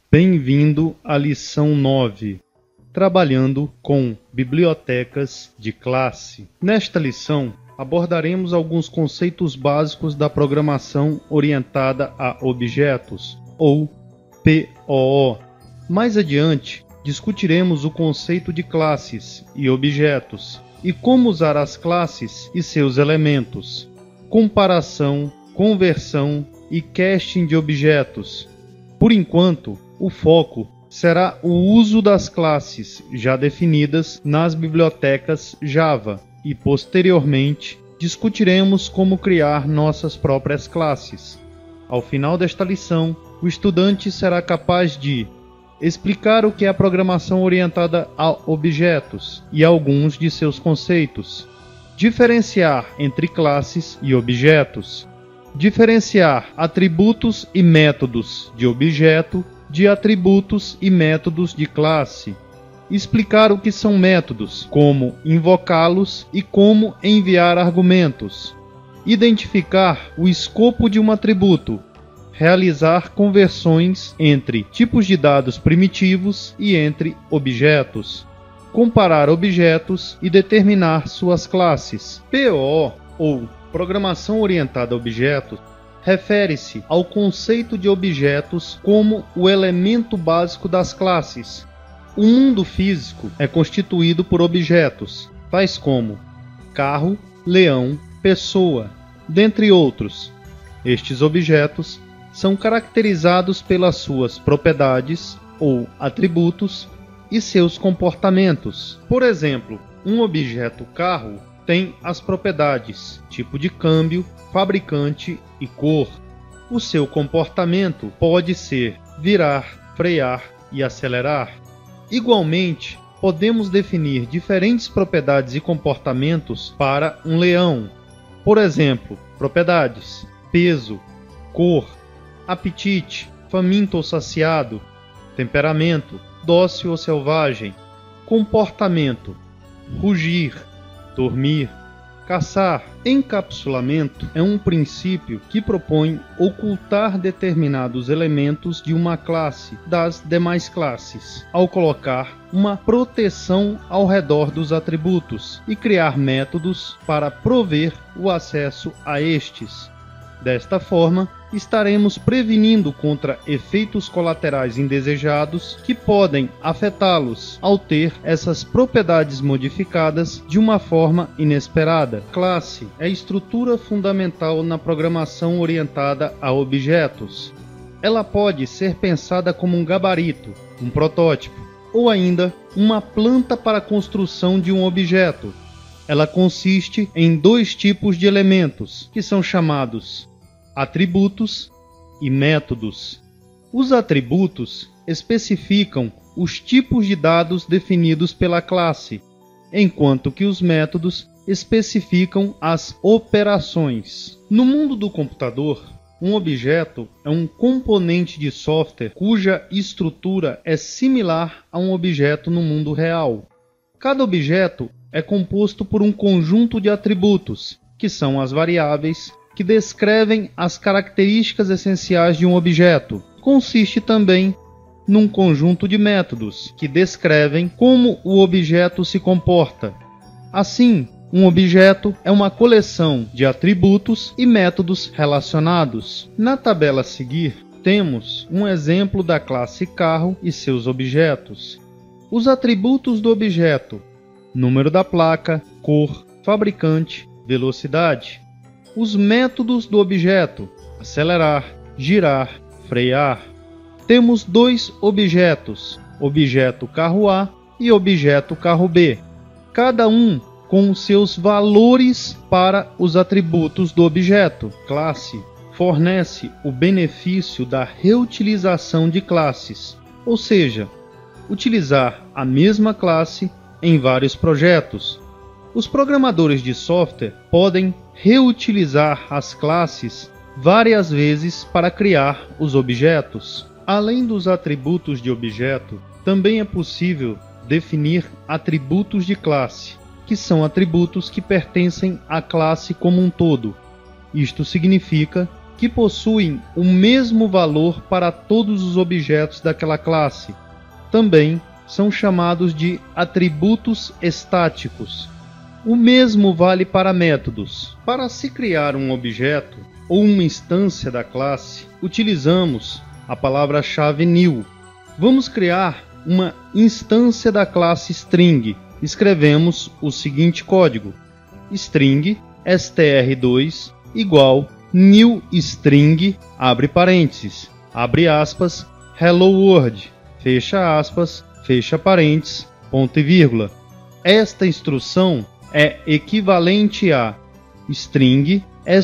Bem-vindo à lição 9, trabalhando com bibliotecas de classe. Nesta lição, abordaremos alguns conceitos básicos da programação orientada a objetos, ou POO. Mais adiante, discutiremos o conceito de classes e objetos, e como usar as classes e seus elementos, comparação, conversão e casting de objetos. Por enquanto, o foco será o uso das classes já definidas nas bibliotecas Java e, posteriormente, discutiremos como criar nossas próprias classes. Ao final desta lição, o estudante será capaz de explicar o que é a programação orientada a objetos e alguns de seus conceitos, diferenciar entre classes e objetos, diferenciar atributos e métodos de objeto de atributos e métodos de classe, explicar o que são métodos, como invocá-los e como enviar argumentos, identificar o escopo de um atributo, realizar conversões entre tipos de dados primitivos e entre objetos, comparar objetos e determinar suas classes. POO, ou Programação Orientada a Objetos, refere-se ao conceito de objetos como o elemento básico das classes. O mundo físico é constituído por objetos, tais como carro, leão, pessoa, dentre outros. Estes objetos são caracterizados pelas suas propriedades ou atributos e seus comportamentos. Por exemplo, um objeto carro tem as propriedades tipo de câmbio, fabricante e cor. O seu comportamento pode ser virar, frear e acelerar. Igualmente, podemos definir diferentes propriedades e comportamentos para um leão. Por exemplo, propriedades: peso, cor, apetite, faminto ou saciado, temperamento, dócil ou selvagem, comportamento: rugir, dormir, caçar. Encapsulamento é um princípio que propõe ocultar determinados elementos de uma classe das demais classes, ao colocar uma proteção ao redor dos atributos e criar métodos para prover o acesso a estes. Desta forma, estaremos prevenindo contra efeitos colaterais indesejados que podem afetá-los ao ter essas propriedades modificadas de uma forma inesperada. Classe é estrutura fundamental na programação orientada a objetos. Ela pode ser pensada como um gabarito, um protótipo, ou ainda uma planta para a construção de um objeto. Ela consiste em dois tipos de elementos, que são chamados atributos e métodos. Os atributos especificam os tipos de dados definidos pela classe, enquanto que os métodos especificam as operações. No mundo do computador, um objeto é um componente de software cuja estrutura é similar a um objeto no mundo real. Cada objeto é composto por um conjunto de atributos, que são as variáveis que descrevem as características essenciais de um objeto. Consiste também num conjunto de métodos que descrevem como o objeto se comporta. Assim, um objeto é uma coleção de atributos e métodos relacionados. Na tabela a seguir, temos um exemplo da classe carro e seus objetos. Os atributos do objeto: número da placa, cor, fabricante, velocidade. Os métodos do objeto: acelerar, girar, frear. Temos dois objetos, objeto carro A e objeto carro B, cada um com seus valores para os atributos do objeto. Classe fornece o benefício da reutilização de classes, ou seja, utilizar a mesma classe em vários projetos. Os programadores de software podem reutilizar as classes várias vezes para criar os objetos. Além dos atributos de objeto, também é possível definir atributos de classe, que são atributos que pertencem à classe como um todo. Isto significa que possuem o mesmo valor para todos os objetos daquela classe. Também são chamados de atributos estáticos. O mesmo vale para métodos. Para se criar um objeto ou uma instância da classe, utilizamos a palavra-chave new. Vamos criar uma instância da classe string. Escrevemos o seguinte código: string str2 igual new string, abre parênteses, abre aspas, hello world, fecha aspas, fecha parênteses, ponto e vírgula. Esta instrução é equivalente a string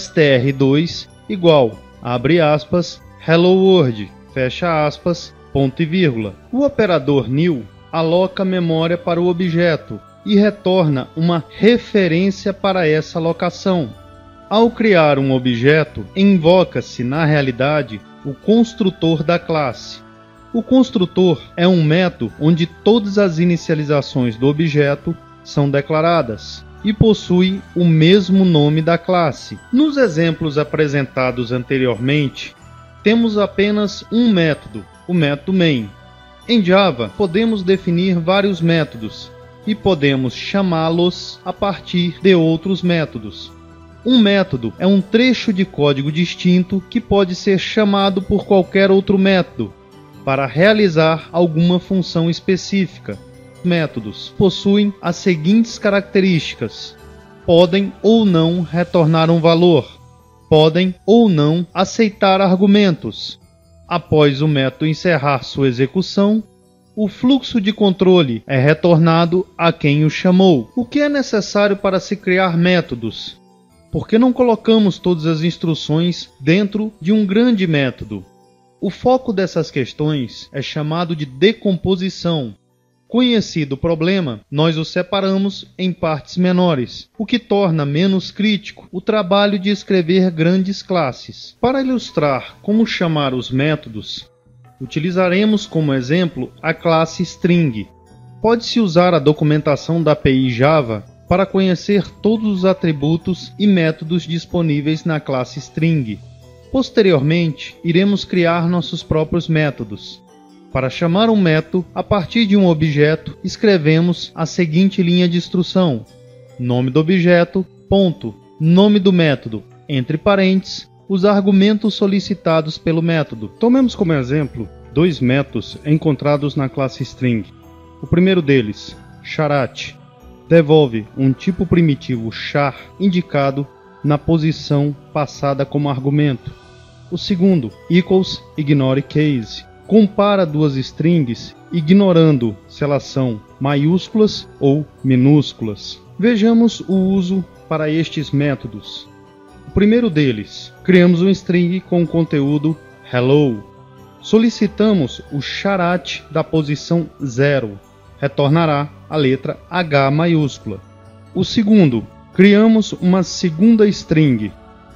str2 igual, abre aspas, hello world, fecha aspas, ponto e vírgula. O operador new aloca memória para o objeto e retorna uma referência para essa alocação. Ao criar um objeto, invoca-se, na realidade, o construtor da classe. O construtor é um método onde todas as inicializações do objeto são declaradas e possui o mesmo nome da classe. Nos exemplos apresentados anteriormente, temos apenas um método, o método main. Em Java, podemos definir vários métodos e podemos chamá-los a partir de outros métodos. Um método é um trecho de código distinto que pode ser chamado por qualquer outro método para realizar alguma função específica. Métodos possuem as seguintes características: podem ou não retornar um valor, podem ou não aceitar argumentos. Após o método encerrar sua execução, o fluxo de controle é retornado a quem o chamou. O que é necessário para se criar métodos? Por que não colocamos todas as instruções dentro de um grande método? O foco dessas questões é chamado de decomposição. Conhecido o problema, nós o separamos em partes menores, o que torna menos crítico o trabalho de escrever grandes classes. Para ilustrar como chamar os métodos, utilizaremos como exemplo a classe string. Pode-se usar a documentação da API Java para conhecer todos os atributos e métodos disponíveis na classe string. Posteriormente, iremos criar nossos próprios métodos. Para chamar um método a partir de um objeto, escrevemos a seguinte linha de instrução: nome do objeto, ponto, nome do método, entre parênteses, os argumentos solicitados pelo método. Tomemos como exemplo dois métodos encontrados na classe string. O primeiro deles, charat, devolve um tipo primitivo char indicado na posição passada como argumento. O segundo, equals ignore case, compara duas strings ignorando se elas são maiúsculas ou minúsculas. Vejamos o uso para estes métodos. O primeiro deles, criamos um string com o conteúdo hello. Solicitamos o charat da posição 0, retornará a letra H maiúscula. O segundo, criamos uma segunda string,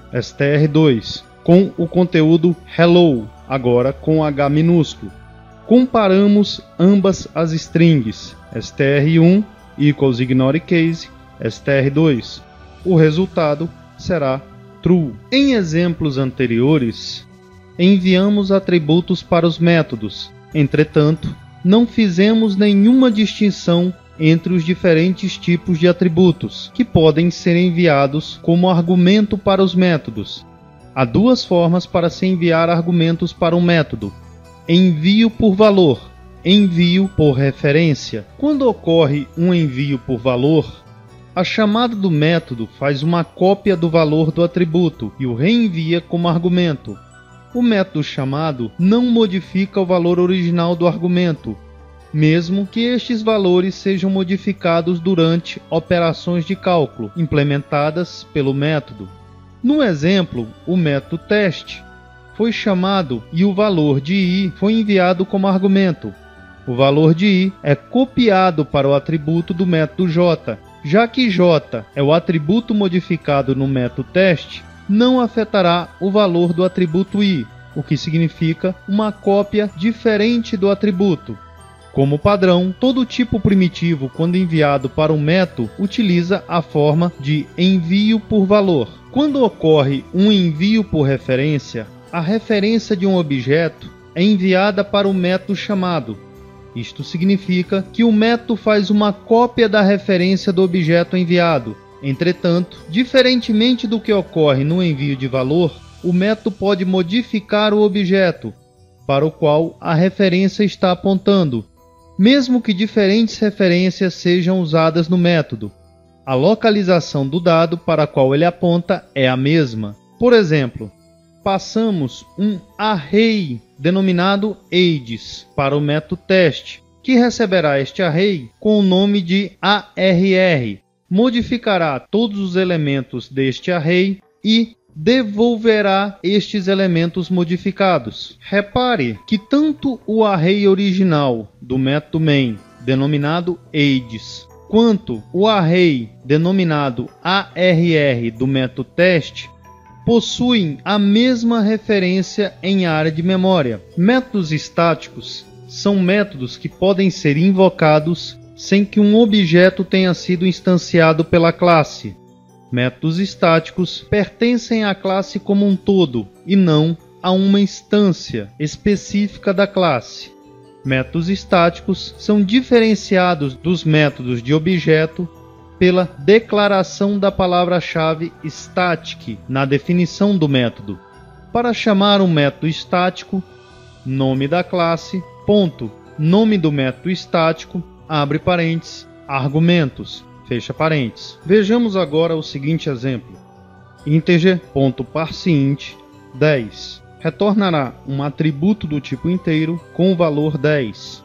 str2, com o conteúdo hello, agora com H minúsculo. Comparamos ambas as strings, str1 equals ignore case, str2. O resultado será true. Em exemplos anteriores, enviamos atributos para os métodos. Entretanto, não fizemos nenhuma distinção entre os diferentes tipos de atributos que podem ser enviados como argumento para os métodos. Há duas formas para se enviar argumentos para um método: envio por valor, envio por referência. Quando ocorre um envio por valor, a chamada do método faz uma cópia do valor do atributo e o reenvia como argumento. O método chamado não modifica o valor original do argumento, mesmo que estes valores sejam modificados durante operações de cálculo implementadas pelo método. No exemplo, o método teste foi chamado e o valor de i foi enviado como argumento. O valor de i é copiado para o atributo do método j. Já que j é o atributo modificado no método teste, não afetará o valor do atributo i, o que significa uma cópia diferente do atributo. Como padrão, todo tipo primitivo, quando enviado para um método, utiliza a forma de envio por valor. Quando ocorre um envio por referência, a referência de um objeto é enviada para o método chamado. Isto significa que o método faz uma cópia da referência do objeto enviado. Entretanto, diferentemente do que ocorre no envio de valor, o método pode modificar o objeto para o qual a referência está apontando, mesmo que diferentes referências sejam usadas no método. A localização do dado para qual ele aponta é a mesma. Por exemplo, passamos um array denominado ages para o método teste, que receberá este array com o nome de ARR, modificará todos os elementos deste array e devolverá estes elementos modificados. Repare que tanto o array original do método main, denominado ages, quanto o array denominado ARR do método teste possuem a mesma referência em área de memória. Métodos estáticos são métodos que podem ser invocados sem que um objeto tenha sido instanciado pela classe. Métodos estáticos pertencem à classe como um todo e não a uma instância específica da classe. Métodos estáticos são diferenciados dos métodos de objeto pela declaração da palavra-chave static na definição do método. Para chamar um método estático, nome da classe, ponto, nome do método estático, abre parênteses, argumentos, fecha parênteses. Vejamos agora o seguinte exemplo. Integer.parseInt 10 retornará um atributo do tipo inteiro com o valor 10.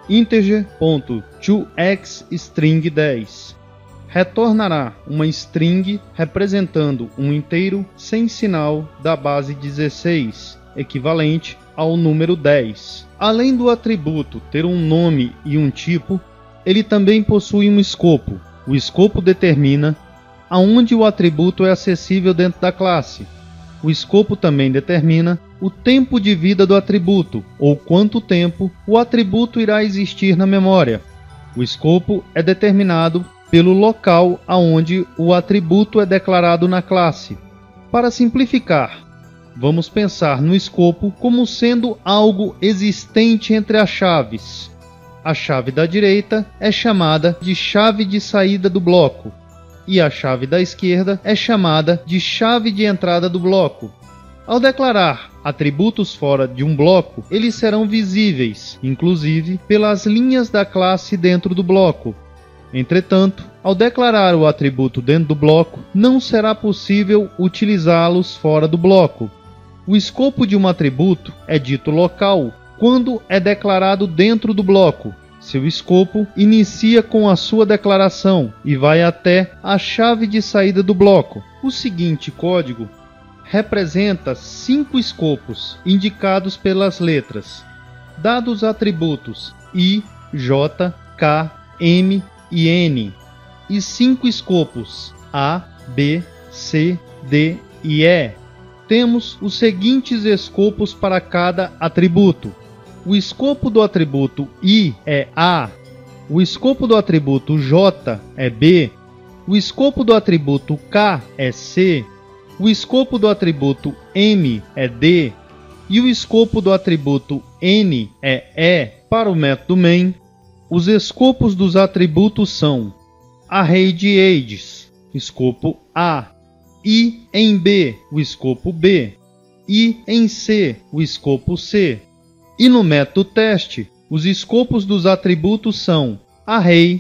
Integer.toXstring 10 retornará uma string representando um inteiro sem sinal da base 16, equivalente ao número 10. Além do atributo ter um nome e um tipo, ele também possui um escopo. O escopo determina aonde o atributo é acessível dentro da classe. O escopo também determina o tempo de vida do atributo, ou quanto tempo o atributo irá existir na memória. O escopo é determinado pelo local aonde o atributo é declarado na classe. Para simplificar, vamos pensar no escopo como sendo algo existente entre as chaves. A chave da direita é chamada de chave de saída do bloco, e a chave da esquerda é chamada de chave de entrada do bloco. Ao declarar atributos fora de um bloco, eles serão visíveis, inclusive pelas linhas da classe dentro do bloco. Entretanto, ao declarar o atributo dentro do bloco, não será possível utilizá-los fora do bloco. O escopo de um atributo é dito local quando é declarado dentro do bloco. Seu escopo inicia com a sua declaração e vai até a chave de saída do bloco. O seguinte código representa 5 escopos indicados pelas letras, dados os atributos I, J, K, M e N, e 5 escopos A, B, C, D e E. Temos os seguintes escopos para cada atributo. O escopo do atributo I é A, o escopo do atributo J é B, o escopo do atributo K é C, o escopo do atributo M é D e o escopo do atributo N é E. Para o método main, os escopos dos atributos são array de ages, escopo A, I em B, o escopo B, I em C, o escopo C. E no método teste, os escopos dos atributos são array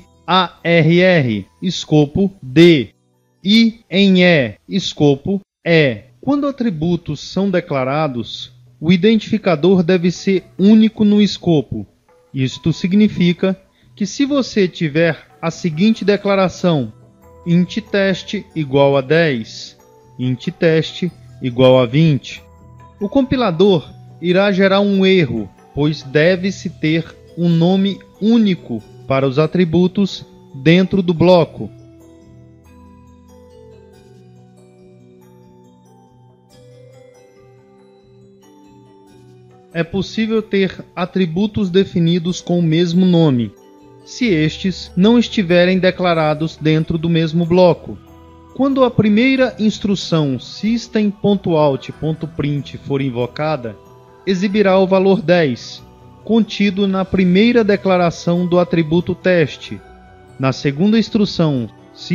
ARR, escopo D, I em E, escopo E. Quando atributos são declarados, o identificador deve ser único no escopo. Isto significa que se você tiver a seguinte declaração: int teste igual a 10, int teste igual a 20, o compilador irá gerar um erro, pois deve-se ter um nome único para os atributos dentro do bloco. É possível ter atributos definidos com o mesmo nome, se estes não estiverem declarados dentro do mesmo bloco. Quando a primeira instrução system.out.print for invocada, exibirá o valor 10, contido na primeira declaração do atributo teste. Na segunda instrução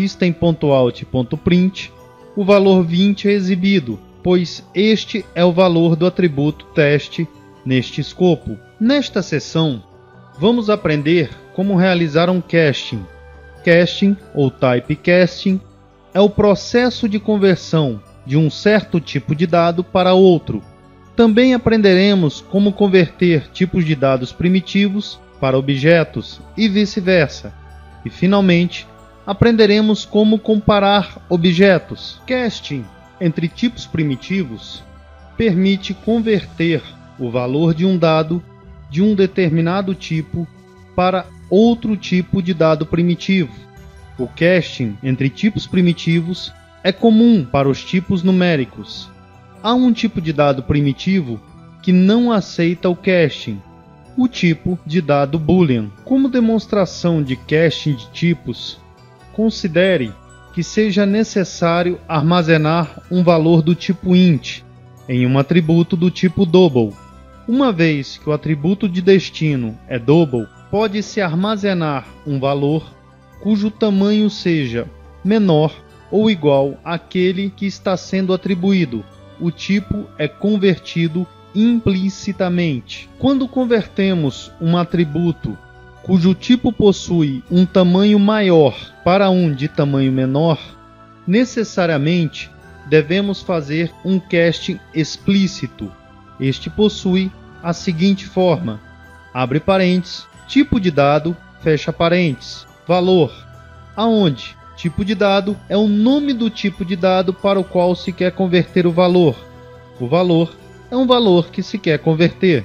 system.out.print, o valor 20 é exibido, pois este é o valor do atributo teste neste escopo. Nesta seção, vamos aprender como realizar um casting. Casting ou typecasting é o processo de conversão de um certo tipo de dado para outro. Também aprenderemos como converter tipos de dados primitivos para objetos e vice-versa. E, finalmente, aprenderemos como comparar objetos. Casting entre tipos primitivos permite converter o valor de um dado de um determinado tipo para outro tipo de dado primitivo. O casting entre tipos primitivos é comum para os tipos numéricos. Há um tipo de dado primitivo que não aceita o casting, o tipo de dado boolean. Como demonstração de casting de tipos, considere que seja necessário armazenar um valor do tipo int em um atributo do tipo double. Uma vez que o atributo de destino é double, pode-se armazenar um valor cujo tamanho seja menor ou igual àquele que está sendo atribuído. O tipo é convertido implicitamente. Quando convertemos um atributo cujo tipo possui um tamanho maior para um de tamanho menor, necessariamente devemos fazer um casting explícito. Este possui a seguinte forma: abre parênteses, tipo de dado, fecha parênteses, valor, aonde tipo de dado é o nome do tipo de dado para o qual se quer converter o valor. O valor é um valor que se quer converter.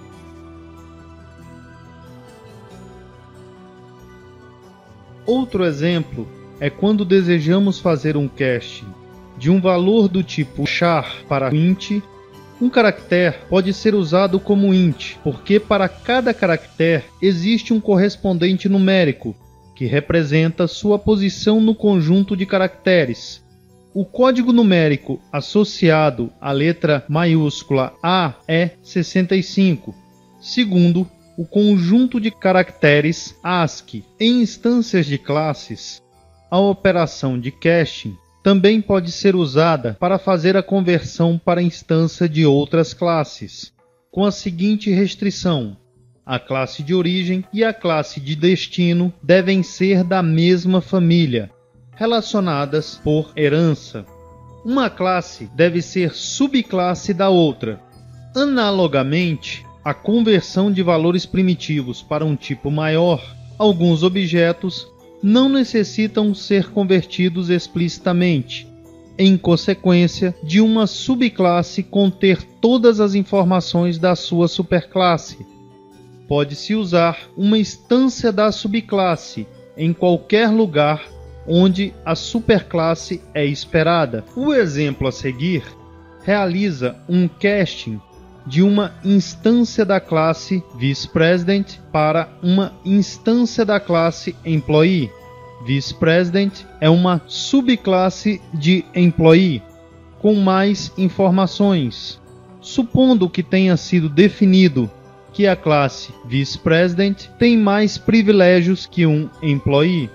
Outro exemplo é quando desejamos fazer um casting de um valor do tipo char para int. Um caractere pode ser usado como int, porque para cada caractere existe um correspondente numérico, que representa sua posição no conjunto de caracteres. O código numérico associado à letra maiúscula A é 65, segundo o conjunto de caracteres ASCII. Em instâncias de classes, a operação de casting também pode ser usada para fazer a conversão para a instância de outras classes, com a seguinte restrição: a classe de origem e a classe de destino devem ser da mesma família, relacionadas por herança. Uma classe deve ser subclasse da outra. Analogamente, a conversão de valores primitivos para um tipo maior, alguns objetos não necessitam ser convertidos explicitamente, em consequência de uma subclasse conter todas as informações da sua superclasse. Pode-se usar uma instância da subclasse em qualquer lugar onde a superclasse é esperada. O exemplo a seguir realiza um casting de uma instância da classe VicePresident para uma instância da classe Employee. VicePresident é uma subclasse de Employee com mais informações. Supondo que tenha sido definido que a classe VicePresident tem mais privilégios que um Employee.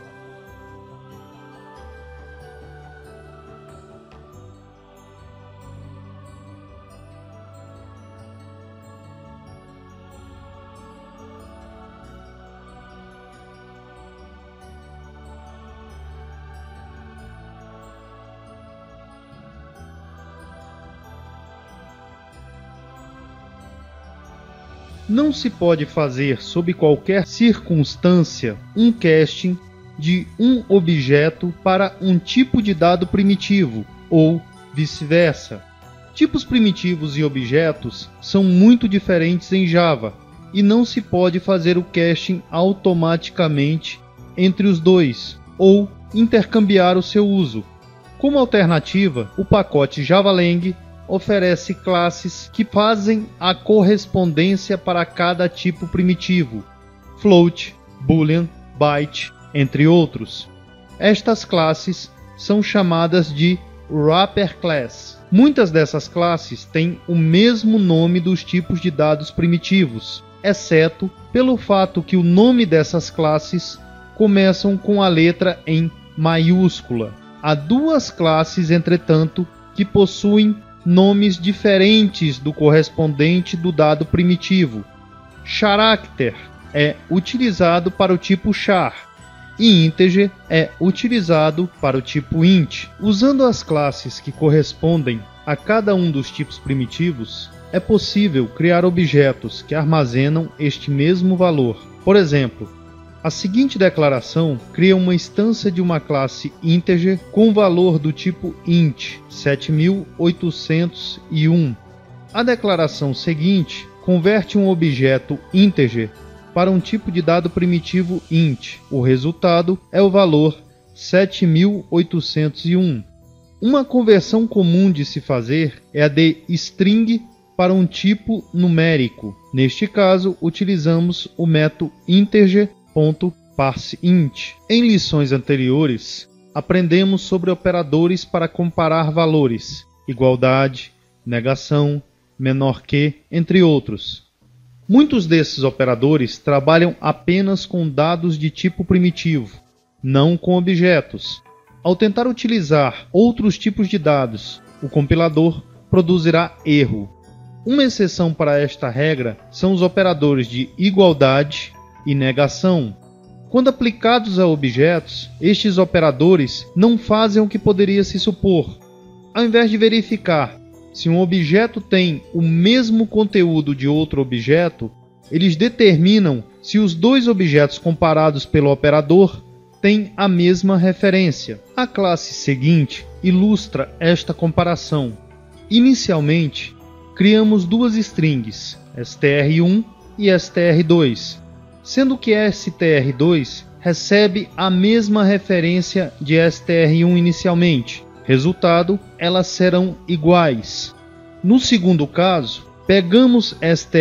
Não se pode fazer, sob qualquer circunstância, um casting de um objeto para um tipo de dado primitivo, ou vice-versa. Tipos primitivos e objetos são muito diferentes em Java, e não se pode fazer o casting automaticamente entre os dois, ou intercambiar o seu uso. Como alternativa, o pacote JavaLang oferece classes que fazem a correspondência para cada tipo primitivo, float, boolean, byte, entre outros. Estas classes são chamadas de wrapper class. Muitas dessas classes têm o mesmo nome dos tipos de dados primitivos, exceto pelo fato que o nome dessas classes começam com a letra em maiúscula. Há duas classes, entretanto, que possuem nomes diferentes do correspondente do dado primitivo. Character é utilizado para o tipo char e integer é utilizado para o tipo int. Usando as classes que correspondem a cada um dos tipos primitivos, é possível criar objetos que armazenam este mesmo valor. Por exemplo, a seguinte declaração cria uma instância de uma classe integer com valor do tipo int 7801. A declaração seguinte converte um objeto integer para um tipo de dado primitivo int. O resultado é o valor 7801. Uma conversão comum de se fazer é a de string para um tipo numérico. Neste caso, utilizamos o método integer.parseInt. Em lições anteriores, aprendemos sobre operadores para comparar valores, igualdade, negação, menor que, entre outros. Muitos desses operadores trabalham apenas com dados de tipo primitivo, não com objetos. Ao tentar utilizar outros tipos de dados, o compilador produzirá erro. Uma exceção para esta regra são os operadores de igualdade e negação. Quando aplicados a objetos, estes operadores não fazem o que poderia se supor. Ao invés de verificar se um objeto tem o mesmo conteúdo de outro objeto, eles determinam se os dois objetos comparados pelo operador têm a mesma referência. A classe seguinte ilustra esta comparação. Inicialmente, criamos duas strings, str1 e str2, sendo que str2 recebe a mesma referência de str1 inicialmente. Resultado, elas serão iguais. No segundo caso, pegamos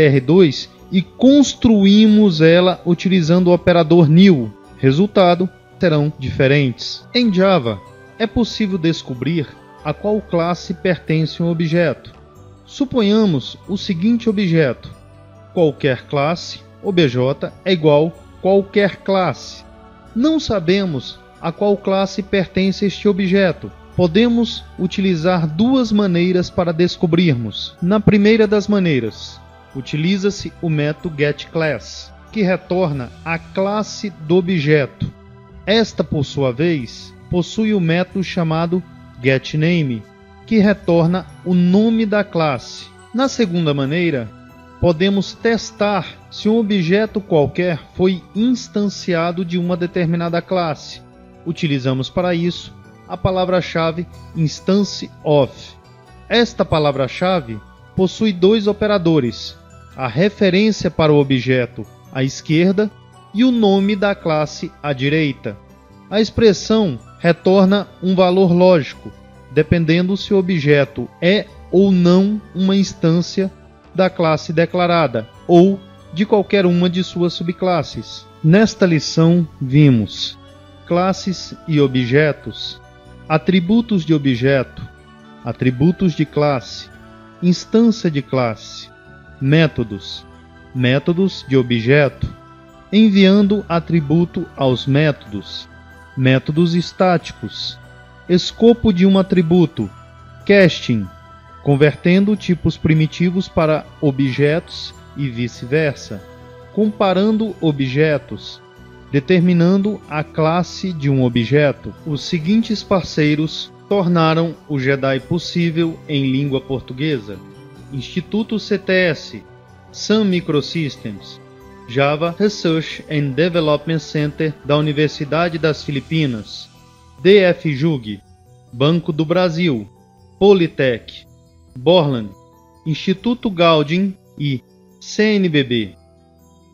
str2 e construímos ela utilizando o operador new. Resultado, serão diferentes. Em Java, é possível descobrir a qual classe pertence um objeto. Suponhamos o seguinte objeto: qualquer classe, obj, é igual qualquer classe. Não sabemos a qual classe pertence este objeto. Podemos utilizar duas maneiras para descobrirmos. Na primeira das maneiras, utiliza-se o método getClass, que retorna a classe do objeto. Esta, por sua vez, possui o método chamado getName, que retorna o nome da classe. Na segunda maneira, podemos testar se um objeto qualquer foi instanciado de uma determinada classe. Utilizamos para isso a palavra-chave instance_of. Esta palavra-chave possui dois operadores: a referência para o objeto à esquerda e o nome da classe à direita. A expressão retorna um valor lógico, dependendo se o objeto é ou não uma instância da classe declarada ou de qualquer uma de suas subclasses. Nesta lição vimos classes e objetos, atributos de objeto, atributos de classe, instância de classe, métodos, métodos de objeto, enviando atributo aos métodos, métodos estáticos, escopo de um atributo, casting, convertendo tipos primitivos para objetos e vice-versa, comparando objetos, determinando a classe de um objeto. Os seguintes parceiros tornaram o Jedi possível em língua portuguesa: Instituto CTS, Sun Microsystems, Java Research and Development Center da Universidade das Filipinas, DFJUG, Banco do Brasil, Politec, Borland, Instituto Gaudium e CNBB.